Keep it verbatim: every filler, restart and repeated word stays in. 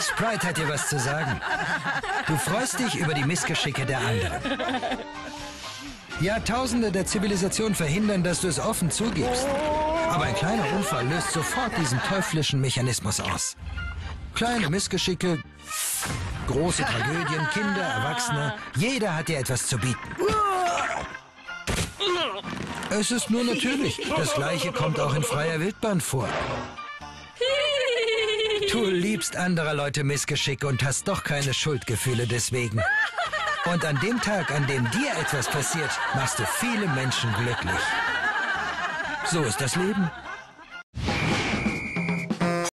Sprite hat dir was zu sagen. Du freust dich über die Missgeschicke der anderen. Jahrtausende der Zivilisation verhindern, dass du es offen zugibst. Aber ein kleiner Unfall löst sofort diesen teuflischen Mechanismus aus. Kleine Missgeschicke, große Tragödien, Kinder, Erwachsene, jeder hat dir etwas zu bieten. Es ist nur natürlich. Das Gleiche kommt auch in freier Wildbahn vor. Du liebst anderer Leute Missgeschicke und hast doch keine Schuldgefühle deswegen. Und an dem Tag, an dem dir etwas passiert, machst du viele Menschen glücklich. So ist das Leben.